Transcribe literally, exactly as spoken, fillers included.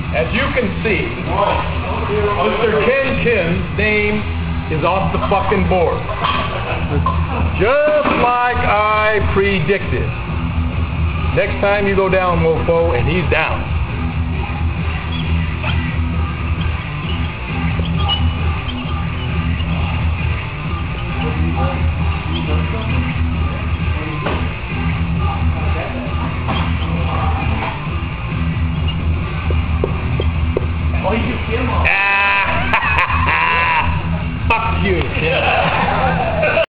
As you can see, Mister Ken Kim's name is off the fucking board. Just like I predicted. Next time you go down, mofo, and he's down.